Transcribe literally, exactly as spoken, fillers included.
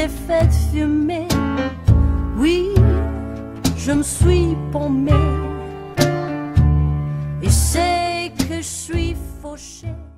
s'est fait fumer. Oui, je me suis paumée et c'est que je suis fauchée.